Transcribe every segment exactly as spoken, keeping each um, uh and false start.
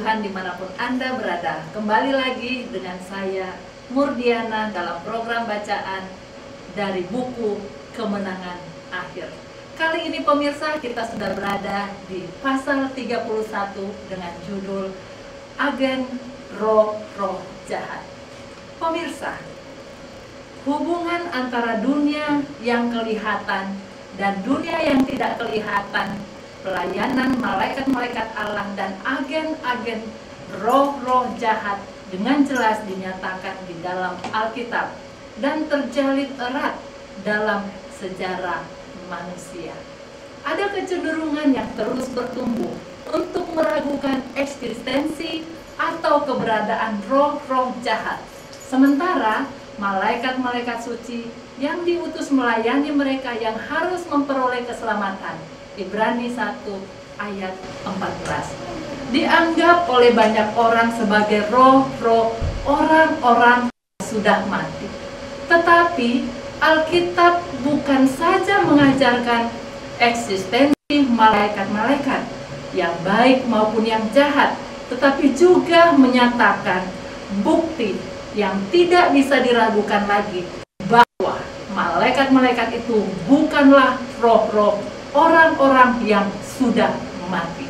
Tuhan dimanapun Anda berada. Kembali lagi dengan saya Murdiana dalam program bacaan dari buku Kemenangan Akhir. Kali ini pemirsa, kita sudah berada di pasal tiga puluh satu dengan judul Agen Roh-Roh Jahat. Pemirsa, hubungan antara dunia yang kelihatan dan dunia yang tidak kelihatan, pelayanan malaikat-malaikat Allah dan agen-agen roh-roh jahat dengan jelas dinyatakan di dalam Alkitab dan terjalin erat dalam sejarah manusia. Ada kecenderungan yang terus bertumbuh untuk meragukan eksistensi atau keberadaan roh-roh jahat. Sementara malaikat-malaikat suci yang diutus melayani mereka yang harus memperoleh keselamatan, Ibrani satu ayat empat belas, dianggap oleh banyak orang sebagai roh-roh orang-orang yang sudah mati. Tetapi Alkitab bukan saja mengajarkan eksistensi malaikat-malaikat yang baik maupun yang jahat, tetapi juga menyatakan bukti yang tidak bisa diragukan lagi bahwa malaikat-malaikat itu bukanlah roh-roh orang-orang yang sudah mati.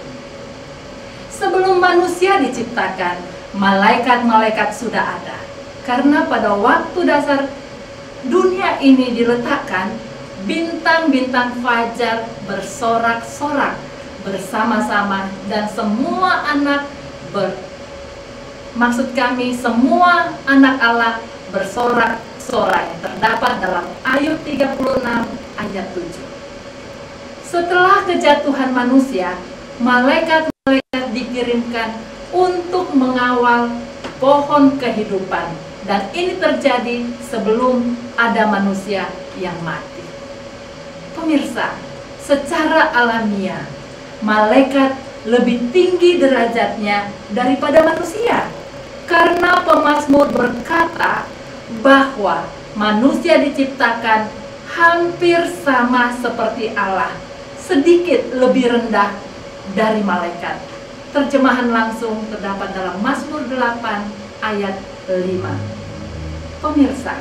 Sebelum manusia diciptakan, malaikat-malaikat sudah ada. Karena pada waktu dasar dunia ini diletakkan, bintang-bintang fajar bersorak-sorak bersama-sama dan semua anak ber maksud kami semua anak Allah bersorak-sorai, terdapat dalam Ayub tiga puluh enam ayat tujuh. Setelah kejatuhan manusia, malaikat-malaikat dikirimkan untuk mengawal pohon kehidupan, dan ini terjadi sebelum ada manusia yang mati. Pemirsa, secara alamiah, malaikat lebih tinggi derajatnya daripada manusia, karena pemazmur berkata bahwa manusia diciptakan hampir sama seperti Allah, sedikit lebih rendah dari malaikat. Terjemahan langsung terdapat dalam Mazmur delapan ayat lima. Pemirsa,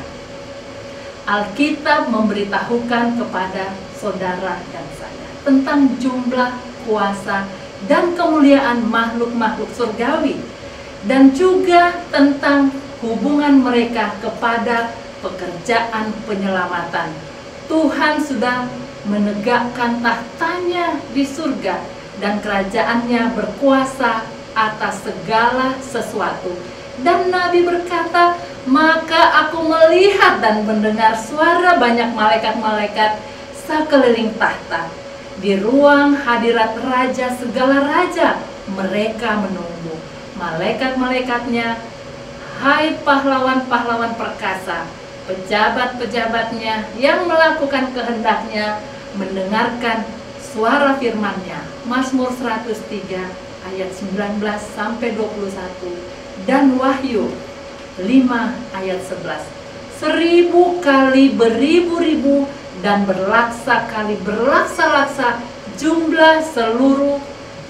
Alkitab memberitahukan kepada saudara dan saya tentang jumlah, kuasa, dan kemuliaan makhluk-makhluk surgawi, dan juga tentang hubungan mereka kepada pekerjaan penyelamatan. Tuhan sudah menegakkan tahtanya di surga dan kerajaannya berkuasa atas segala sesuatu. Dan Nabi berkata, maka aku melihat dan mendengar suara banyak malaikat-malaikat sekeliling tahta. Di ruang hadirat raja segala raja mereka menunggu. Malaikat-malaikatnya, hai pahlawan-pahlawan perkasa, pejabat-pejabatnya yang melakukan kehendaknya, mendengarkan suara firman-Nya. Mazmur seratus tiga ayat sembilan belas sampai dua puluh satu dan Wahyu lima ayat sebelas. Seribu kali beribu-ribu dan berlaksa kali berlaksa-laksa jumlah seluruh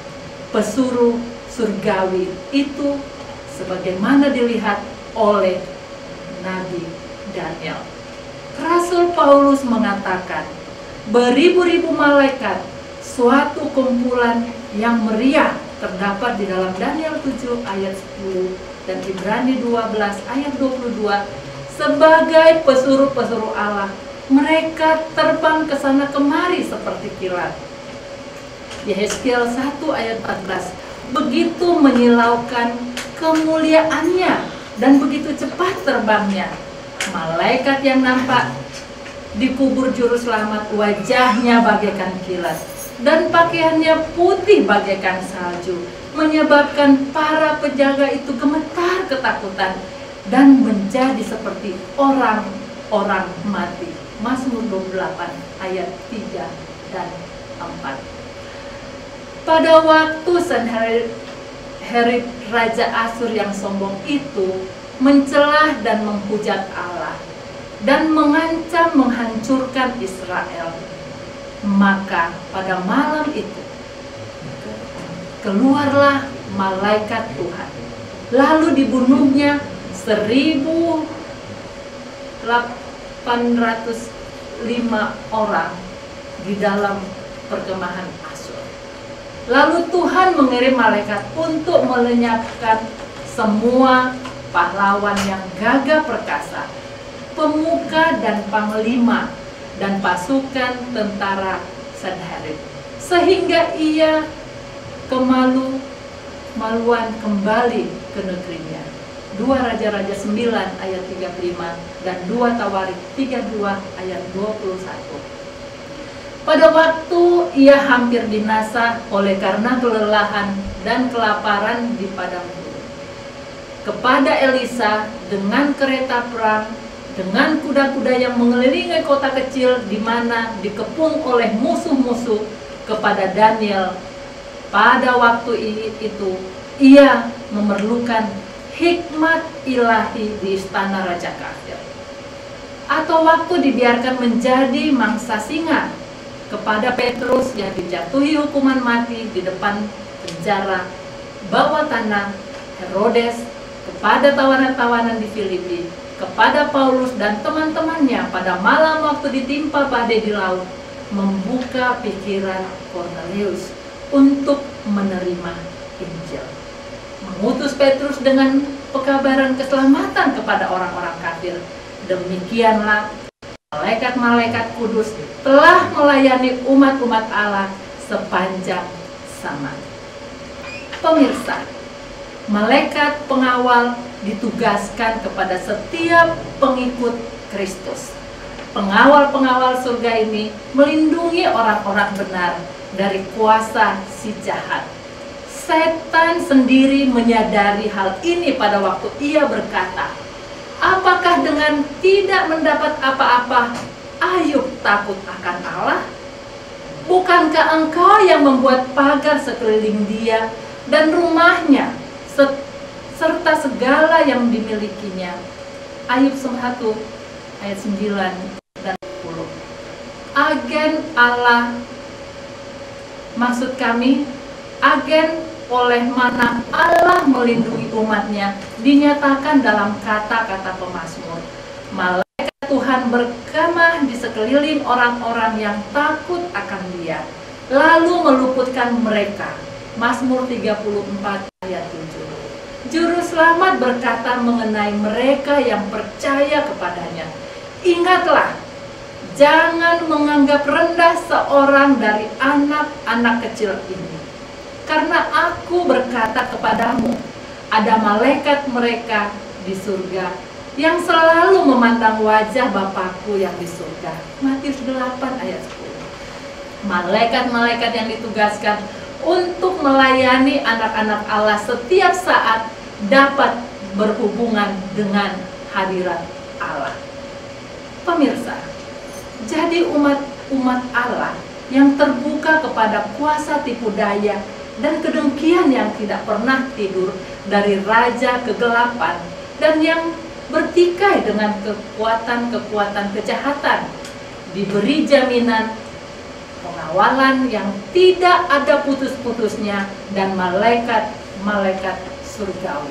pesuruh surgawi itu, sebagaimana dilihat oleh Nabi Daniel. Rasul Paulus mengatakan, beribu-ribu malaikat, suatu kumpulan yang meriah, terdapat di dalam Daniel tujuh ayat sepuluh dan Ibrani dua belas ayat dua puluh dua, sebagai pesuruh-pesuruh Allah. Mereka terbang ke sana kemari seperti kilat. Yehezkiel satu ayat empat belas, begitu menyilaukan kemuliaannya dan begitu cepat terbangnya. Malaikat yang nampak di kubur juru selamat, wajahnya bagaikan kilat dan pakaiannya putih bagaikan salju, menyebabkan para penjaga itu gemetar ketakutan dan menjadi seperti orang-orang mati. Mazmur dua puluh delapan ayat tiga dan empat. Pada waktu Sanherib Raja Asyur yang sombong itu mencelah dan menghujat Allah dan mengancam menghancurkan Israel, maka pada malam itu keluarlah malaikat Tuhan. Lalu dibunuhnya seribu delapan ratus lima orang di dalam perkemahan Asyur. Lalu Tuhan mengirim malaikat untuk melenyapkan semua pahlawan yang gagah perkasa, pemuka dan panglima, dan pasukan tentara Sanherib, sehingga ia kemalu maluan kembali ke negerinya. Dua Raja-Raja sembilan ayat tiga puluh lima dan dua Tawarik tiga puluh dua ayat dua puluh satu. Pada waktu ia hampir binasa oleh karena kelelahan dan kelaparan di padang gurun, kepada Elisa dengan kereta perang, dengan kuda-kuda yang mengelilingi kota kecil di mana dikepung oleh musuh-musuh, kepada Daniel. Pada waktu itu ia memerlukan hikmat ilahi di istana Raja Kafir, atau waktu dibiarkan menjadi mangsa singa, kepada Petrus yang dijatuhi hukuman mati di depan penjara bawah tanah Herodes, kepada tawanan-tawanan di Filipi, kepada Paulus dan teman-temannya pada malam waktu ditimpa badai di laut, membuka pikiran Kornelius untuk menerima Injil, mengutus Petrus dengan pekabaran keselamatan kepada orang-orang kafir. Demikianlah malaikat-malaikat kudus telah melayani umat-umat Allah sepanjang zaman. Pemirsa, malaikat pengawal ditugaskan kepada setiap pengikut Kristus. Pengawal-pengawal surga ini melindungi orang-orang benar dari kuasa si jahat. Setan sendiri menyadari hal ini pada waktu ia berkata, "Apakah dengan tidak mendapat apa-apa, Ayub takut akan Allah? Bukankah engkau yang membuat pagar sekeliling dia dan rumahnya, serta segala yang dimilikinya?" Ayub satu ayat sembilan dan sepuluh. Agen Allah, maksud kami, agen oleh mana Allah melindungi umatnya, dinyatakan dalam kata-kata pemazmur. Malaikat Tuhan berkemah di sekeliling orang-orang yang takut akan Dia, lalu meluputkan mereka. Mazmur tiga puluh empat ayat tujuh. Juru selamat berkata mengenai mereka yang percaya kepadanya, "Ingatlah, jangan menganggap rendah seorang dari anak-anak kecil ini. Karena aku berkata kepadamu, ada malaikat mereka di surga yang selalu memandang wajah Bapakku yang di surga." Matius delapan ayat sepuluh. Malaikat-malaikat yang ditugaskan untuk melayani anak-anak Allah setiap saat dapat berhubungan dengan hadirat Allah. Pemirsa, jadi umat-umat Allah yang terbuka kepada kuasa tipu daya dan kedengkian yang tidak pernah tidur dari raja kegelapan dan yang bertikai dengan kekuatan-kekuatan kejahatan, diberi jaminan pengawalan yang tidak ada putus-putusnya dan malaikat-malaikat surgawi.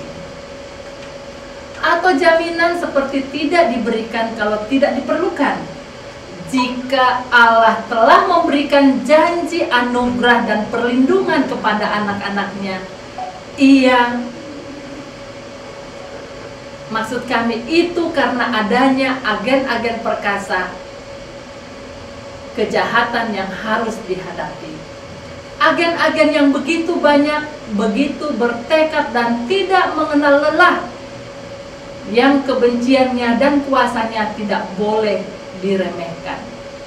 Atau jaminan seperti tidak diberikan kalau tidak diperlukan. Jika Allah telah memberikan janji anugerah dan perlindungan kepada anak-anaknya, Ia, maksud kami itu karena adanya agen-agen perkasa kejahatan yang harus dihadapi. Agen-agen yang begitu banyak, begitu bertekad dan tidak mengenal lelah, yang kebenciannya dan kuasanya tidak boleh diremehkan.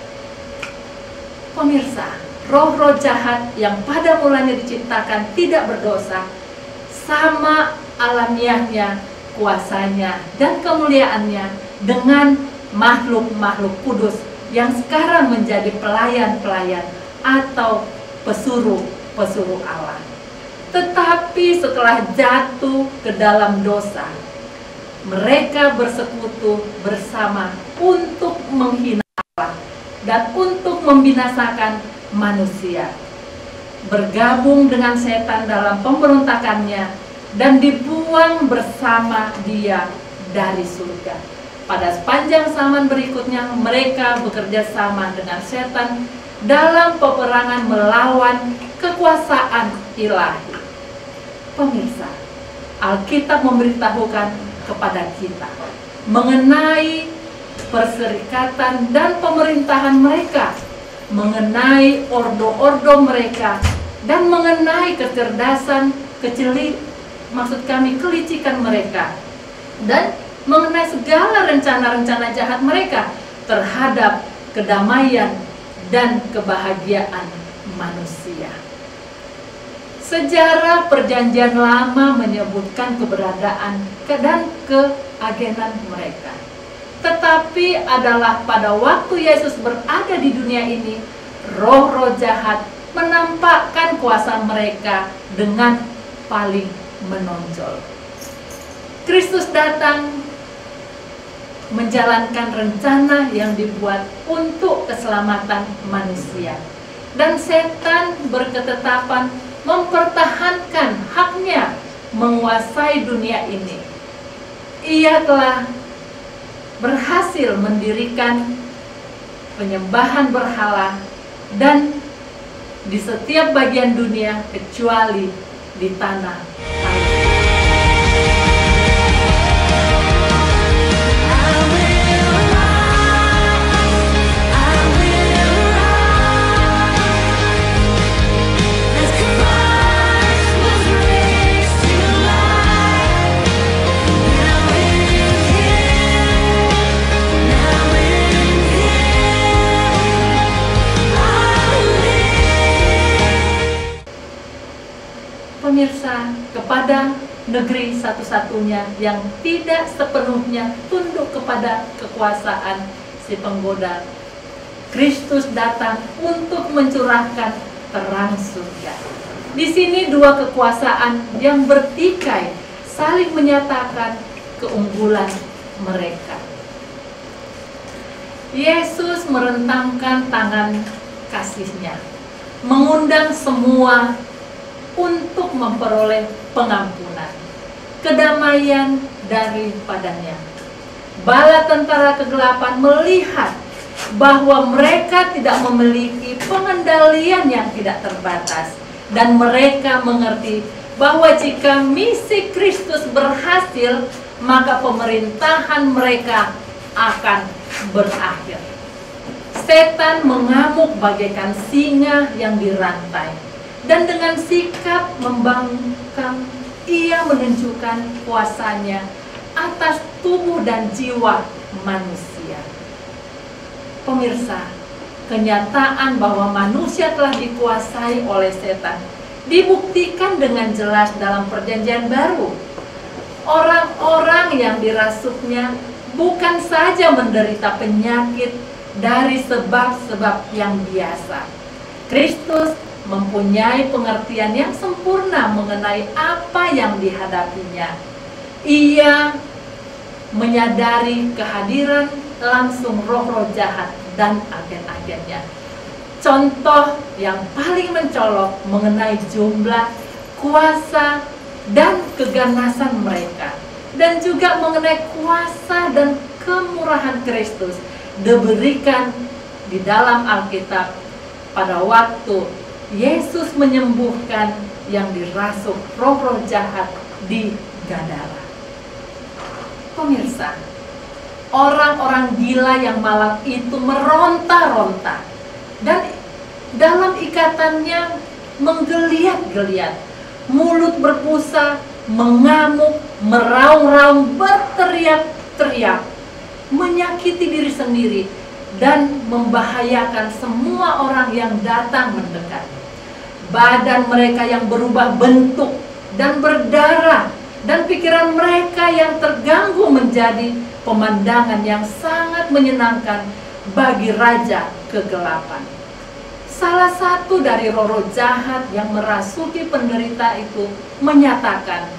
Pemirsa, roh-roh jahat yang pada mulanya diciptakan tidak berdosa, sama alamiahnya kuasanya dan kemuliaannya dengan makhluk-makhluk kudus yang sekarang menjadi pelayan-pelayan atau pesuruh-pesuruh Allah. Tetapi setelah jatuh ke dalam dosa, mereka bersekutu bersama untuk menghina Allah dan untuk membinasakan manusia. bergabung dengan setan dalam pemberontakannya, dan dibuang bersama dia dari surga. Pada sepanjang zaman berikutnya, mereka bekerja sama dengan setan dalam peperangan melawan kekuasaan ilahi. Pemirsa, Alkitab memberitahukan kepada kita mengenai perserikatan dan pemerintahan mereka, mengenai ordo-ordo mereka, dan mengenai kecerdasan, keceli, maksud kami kelicikan mereka, dan mengenai segala rencana-rencana jahat mereka terhadap kedamaian dan kebahagiaan manusia. Sejarah Perjanjian Lama menyebutkan keberadaan dan keagenan mereka. Tetapi adalah pada waktu Yesus berada di dunia ini, roh-roh jahat menampakkan kuasa mereka dengan paling menonjol. Kristus datang menjalankan rencana yang dibuat untuk keselamatan manusia, dan setan berketetapan mempertahankan haknya menguasai dunia ini. Ia telah berhasil mendirikan penyembahan berhala dan di setiap bagian dunia kecuali di tanah Palestina. Pemirsa, kepada negeri satu-satunya yang tidak sepenuhnya tunduk kepada kekuasaan si penggoda, Kristus datang untuk mencurahkan terang surga. Di sini dua kekuasaan yang bertikai saling menyatakan keunggulan mereka. Yesus merentangkan tangan kasih-Nya, mengundang semua untuk memperoleh pengampunan, kedamaian daripadanya. Bala tentara kegelapan melihat bahwa mereka tidak memiliki pengendalian yang tidak terbatas, dan mereka mengerti bahwa jika misi Kristus berhasil, maka pemerintahan mereka akan berakhir. Setan mengamuk bagaikan singa yang dirantai, dan dengan sikap membangkang ia menunjukkan kuasanya atas tubuh dan jiwa manusia. Pemirsa, kenyataan bahwa manusia telah dikuasai oleh setan dibuktikan dengan jelas dalam Perjanjian Baru. Orang-orang yang dirasuknya bukan saja menderita penyakit dari sebab-sebab yang biasa. Kristus mempunyai pengertian yang sempurna mengenai apa yang dihadapinya. Ia menyadari kehadiran langsung roh-roh jahat dan agen-agennya. Contoh yang paling mencolok mengenai jumlah, kuasa, dan keganasan mereka, dan juga mengenai kuasa dan kemurahan Kristus diberikan di dalam Alkitab pada waktu Yesus menyembuhkan yang dirasuk roh-roh jahat di Gadara. Pemirsa, orang-orang gila yang malang itu meronta-ronta dan dalam ikatannya menggeliat-geliat, mulut berbusa, mengamuk, meraung-raung, berteriak-teriak, menyakiti diri sendiri dan membahayakan semua orang yang datang mendekat. Badan mereka yang berubah bentuk dan berdarah, dan pikiran mereka yang terganggu menjadi pemandangan yang sangat menyenangkan bagi raja kegelapan. Salah satu dari roh-roh jahat yang merasuki penderita itu menyatakan,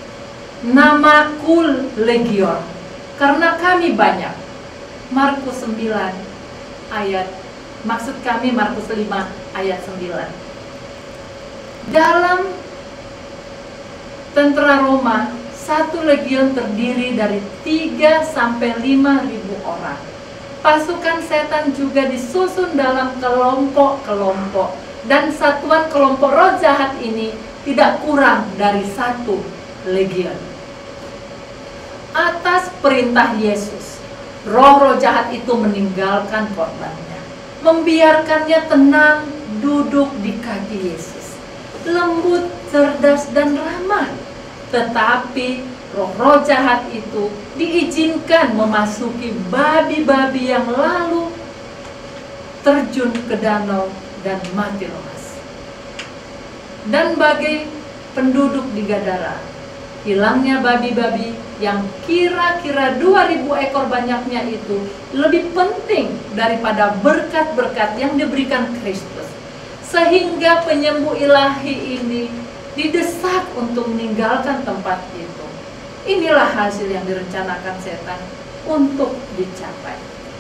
"Namaku Legion, karena kami banyak." Markus sembilan ayat, maksud kami Markus lima ayat sembilan. Dalam tentara Roma, satu legion terdiri dari tiga sampai lima ribu orang. Pasukan setan juga disusun dalam kelompok-kelompok, dan satuan kelompok roh jahat ini tidak kurang dari satu legion. Atas perintah Yesus, roh-roh jahat itu meninggalkan korbannya, membiarkannya tenang duduk di kaki Yesus, lembut, cerdas, dan ramah. Tetapi roh-roh jahat itu diizinkan memasuki babi-babi yang lalu terjun ke danau dan mati lemas. Dan bagi penduduk di Gadara, hilangnya babi-babi yang kira-kira dua ribu ekor banyaknya itu lebih penting daripada berkat-berkat yang diberikan Kristus, sehingga penyembuh ilahi ini didesak untuk meninggalkan tempat itu. Inilah hasil yang direncanakan setan untuk dicapai.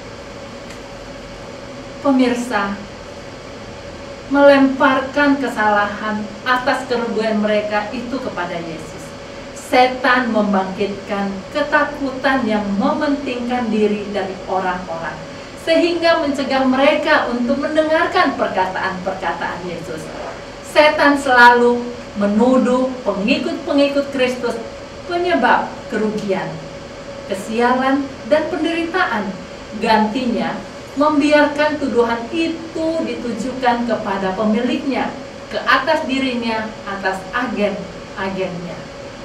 Pemirsa, melemparkan kesalahan atas kerugian mereka itu kepada Yesus, setan membangkitkan ketakutan yang mementingkan diri dari orang-orang, sehingga mencegah mereka untuk mendengarkan perkataan-perkataan Yesus. Setan selalu menuduh pengikut-pengikut Kristus penyebab kerugian, kesialan, dan penderitaan. Gantinya, membiarkan tuduhan itu ditujukan kepada pemiliknya, ke atas dirinya, atas agen-agennya.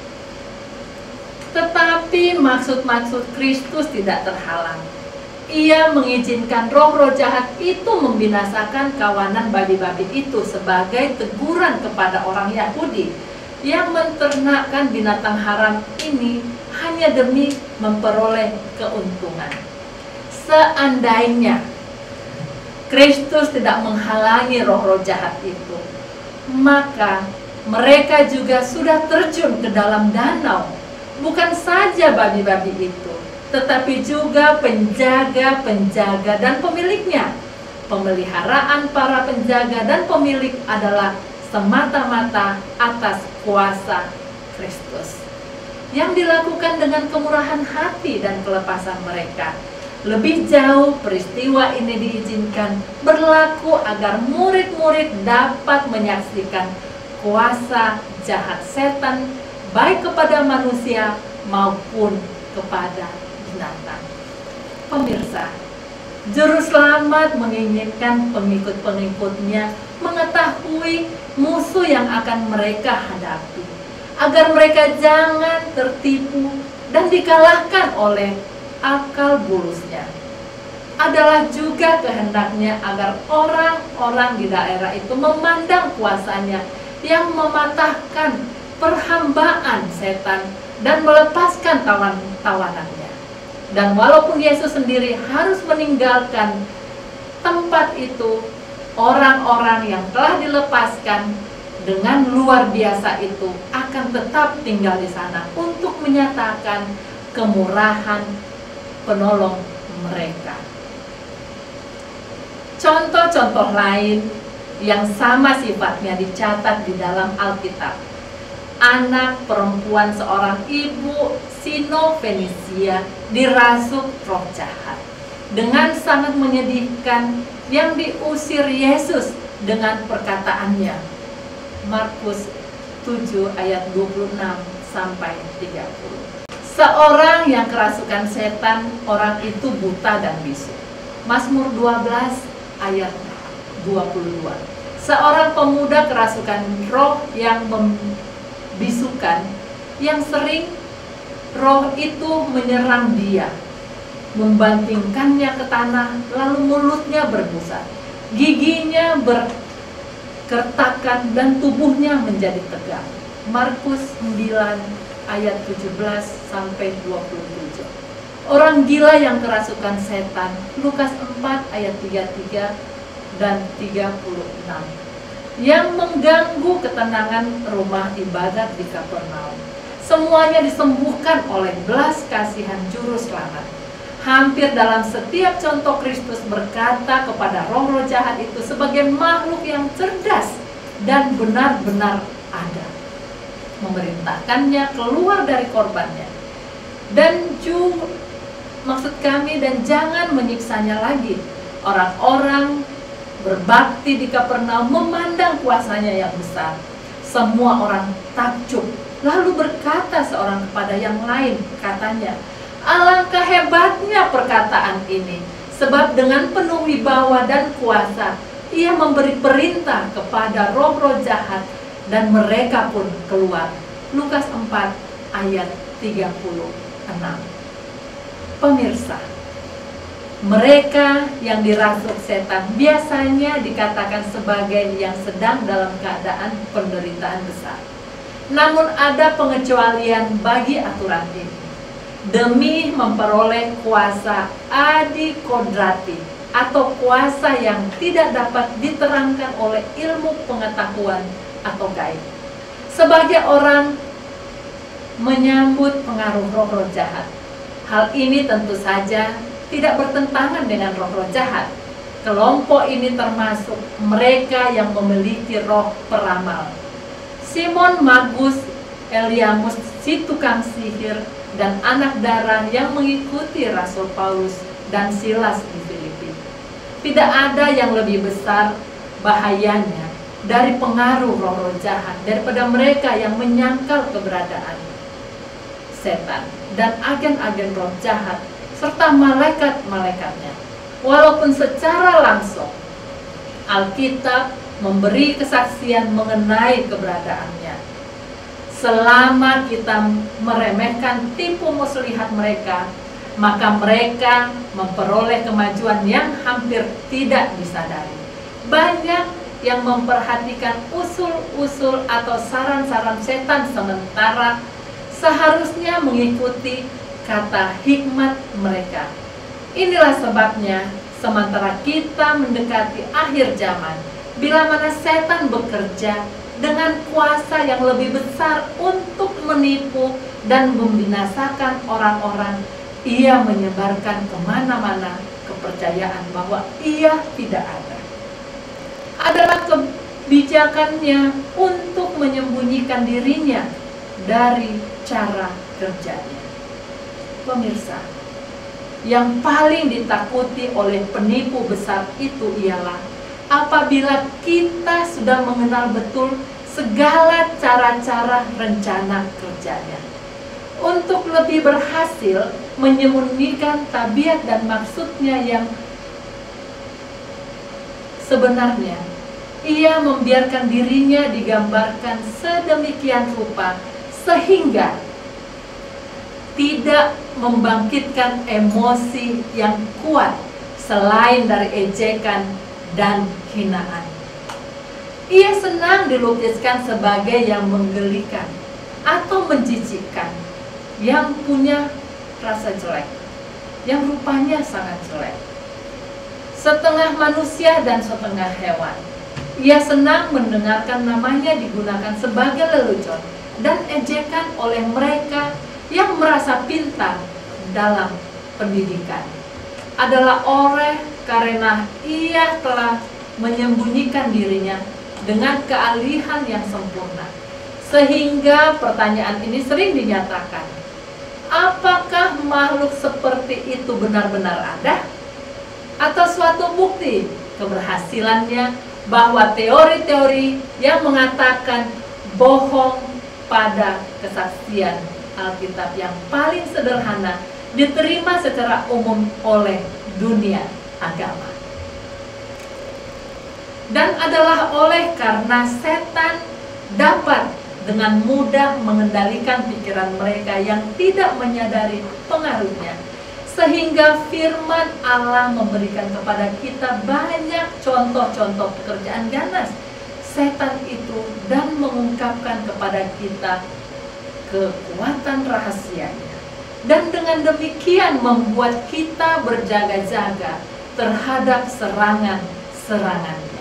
Tetapi maksud-maksud Kristus tidak terhalang. Ia mengizinkan roh-roh jahat itu membinasakan kawanan babi-babi itu sebagai teguran kepada orang Yahudi yang menternakkan binatang haram ini hanya demi memperoleh keuntungan. Seandainya Kristus tidak menghalangi roh-roh jahat itu, maka mereka juga sudah terjun ke dalam danau. Bukan saja babi-babi itu, tetapi juga penjaga-penjaga dan pemiliknya. Pemeliharaan para penjaga dan pemilik adalah semata-mata atas kuasa Kristus, yang dilakukan dengan kemurahan hati dan kelepasan mereka. Lebih jauh, peristiwa ini diizinkan berlaku agar murid-murid dapat menyaksikan kuasa jahat setan baik kepada manusia maupun kepada binatang. Pemirsa, Juru Selamat menginginkan pengikut-pengikutnya mengetahui musuh yang akan mereka hadapi, agar mereka jangan tertipu dan dikalahkan oleh akal bulusnya. Adalah juga kehendaknya agar orang-orang di daerah itu memandang kuasanya yang mematahkan perhambaan setan dan melepaskan tawan-tawanannya. Dan walaupun Yesus sendiri harus meninggalkan tempat itu, orang-orang yang telah dilepaskan dengan luar biasa itu akan tetap tinggal di sana untuk menyatakan kemurahan penolong mereka. Contoh-contoh lain yang sama sifatnya dicatat di dalam Alkitab. Anak perempuan seorang ibu Sino-Fenisia dirasuk roh jahat dengan sangat menyedihkan, yang diusir Yesus dengan perkataannya. Markus tujuh ayat dua puluh enam sampai tiga puluh. Seorang yang kerasukan setan, orang itu buta dan bisu. Mazmur dua belas ayat dua puluh dua. Seorang pemuda kerasukan roh yang membisukan, yang sering roh itu menyerang dia, membantingkannya ke tanah, lalu mulutnya berbusa, giginya berkertakan, dan tubuhnya menjadi tegang. Markus sembilan ayat tujuh belas sampai dua puluh tujuh. Orang gila yang kerasukan setan, Lukas empat ayat tiga puluh tiga dan tiga puluh enam, yang mengganggu ketenangan rumah ibadat di Kapernaum. Semuanya disembuhkan oleh belas kasihan Juru Selamat. Hampir dalam setiap contoh, Kristus berkata kepada roh-roh jahat itu sebagai makhluk yang cerdas dan benar-benar ada. Memerintahkannya keluar dari korbannya. Dan juga maksud kami, dan jangan menyiksanya lagi. Orang-orang berbakti di Kapernaum memandang kuasanya yang besar. Semua orang takjub, lalu berkata seorang kepada yang lain, katanya, alangkah hebatnya perkataan ini, sebab dengan penuh wibawa dan kuasa ia memberi perintah kepada roh-roh jahat, dan mereka pun keluar. Lukas empat ayat tiga puluh enam. Pemirsa, mereka yang dirasuk setan biasanya dikatakan sebagai yang sedang dalam keadaan penderitaan besar. Namun ada pengecualian bagi aturan ini. Demi memperoleh kuasa adikodrati atau kuasa yang tidak dapat diterangkan oleh ilmu pengetahuan atau gaib. Sebagai orang menyambut pengaruh roh-roh jahat. Hal ini tentu saja tidak bertentangan dengan roh-roh jahat. Kelompok ini termasuk mereka yang memiliki roh peramal. Simon Magus, Eliamus si tukang sihir, dan anak darah yang mengikuti Rasul Paulus dan Silas di Filipi. Tidak ada yang lebih besar bahayanya dari pengaruh roh-roh jahat daripada mereka yang menyangkal keberadaan setan dan agen-agen roh jahat serta malaikat-malaikatnya. Walaupun secara langsung Alkitab memberi kesaksian mengenai keberadaannya, selama kita meremehkan tipu muslihat mereka, maka mereka memperoleh kemajuan yang hampir tidak disadari. Banyak yang memperhatikan usul-usul atau saran-saran setan sementara seharusnya mengikuti kata hikmat mereka. Inilah sebabnya sementara kita mendekati akhir zaman, bila mana setan bekerja dengan kuasa yang lebih besar untuk menipu dan membinasakan orang-orang, ia menyebarkan kemana-mana kepercayaan bahwa ia tidak ada. Adalah kebijakannya untuk menyembunyikan dirinya dari cara kerjanya. Pemirsa, yang paling ditakuti oleh penipu besar itu ialah apabila kita sudah mengenal betul segala cara-cara rencana kerjanya. Untuk lebih berhasil menyembunyikan tabiat dan maksudnya yang sebenarnya, ia membiarkan dirinya digambarkan sedemikian rupa sehingga tidak membangkitkan emosi yang kuat selain dari ejekan dan hinaan. Ia senang dilukiskan sebagai yang menggelikan atau menjijikkan, yang punya rasa jelek, yang rupanya sangat jelek, setengah manusia dan setengah hewan. Ia senang mendengarkan namanya digunakan sebagai lelucon dan ejekan oleh mereka yang merasa pintar dalam pendidikan. Adalah oleh karena ia telah menyembunyikan dirinya dengan keahlian yang sempurna. Sehingga pertanyaan ini sering dinyatakan, apakah makhluk seperti itu benar-benar ada? Atau suatu bukti keberhasilannya bahwa teori-teori yang mengatakan bohong pada kesaksian Alkitab yang paling sederhana diterima secara umum oleh dunia agama. Dan adalah oleh karena setan dapat dengan mudah mengendalikan pikiran mereka yang tidak menyadari pengaruhnya, sehingga firman Allah memberikan kepada kita banyak contoh-contoh pekerjaan ganas setan itu dan mengungkapkan kepada kita kekuatan rahasianya, dan dengan demikian membuat kita berjaga-jaga terhadap serangan-serangannya.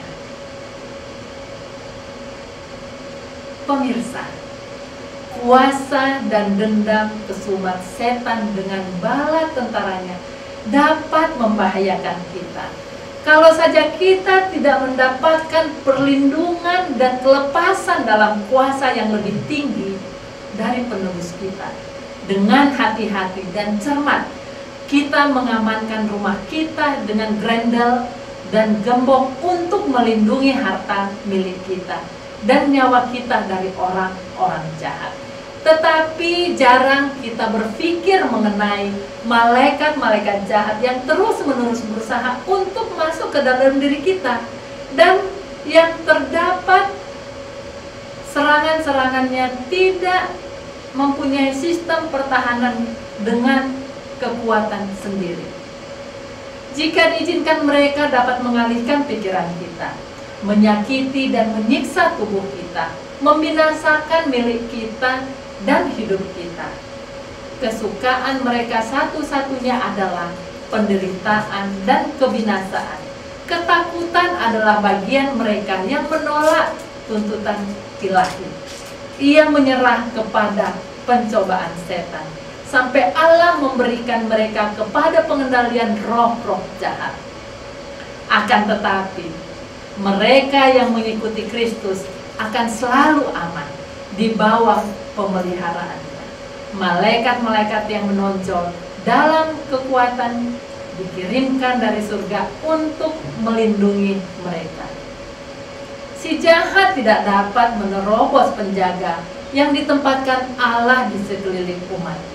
Pemirsa, kuasa dan dendam kesumat setan dengan bala tentaranya dapat membahayakan kita, Kalau saja kita tidak mendapatkan perlindungan dan kelepasan dalam kuasa yang lebih tinggi dari penebus kita, dengan hati-hati dan cermat kita mengamankan rumah kita dengan grendel dan gembok untuk melindungi harta milik kita dan nyawa kita dari orang-orang jahat. Tetapi jarang kita berpikir mengenai malaikat-malaikat jahat yang terus-menerus berusaha untuk masuk ke dalam diri kita, dan yang terdapat serangan-serangannya tidak mempunyai sistem pertahanan dengan kekuatan sendiri. Jika diizinkan, mereka dapat mengalihkan pikiran kita, menyakiti dan menyiksa tubuh kita, membinasakan milik kita dan hidup kita. Kesukaan mereka satu-satunya adalah penderitaan dan kebinasaan. Ketakutan adalah bagian mereka yang menolak tuntutan ilahi. Ia menyerah kepada pencobaan setan sampai Allah memberikan mereka kepada pengendalian roh-roh jahat. Akan tetapi, mereka yang mengikuti Kristus akan selalu aman di bawah pemeliharaannya. Malaikat-malaikat yang menonjol dalam kekuatan dikirimkan dari surga untuk melindungi mereka. Si jahat tidak dapat menerobos penjaga yang ditempatkan Allah di sekeliling umatnya.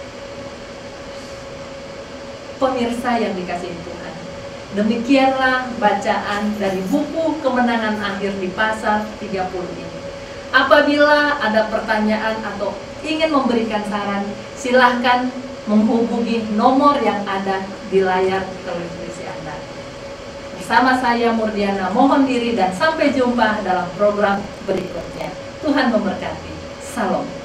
Pemirsa yang dikasihi Tuhan, demikianlah bacaan dari buku Kemenangan Akhir di pasal tiga puluh ini. Apabila ada pertanyaan atau ingin memberikan saran, silahkan menghubungi nomor yang ada di layar televisi Anda. Bersama saya Murdiana mohon diri dan sampai jumpa dalam program berikutnya. Tuhan memberkati. Salam.